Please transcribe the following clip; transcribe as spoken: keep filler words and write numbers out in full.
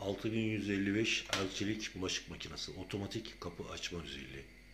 altı bin yüz elli beş elçilik bulaşık makinesi, otomatik kapı açma özelliği.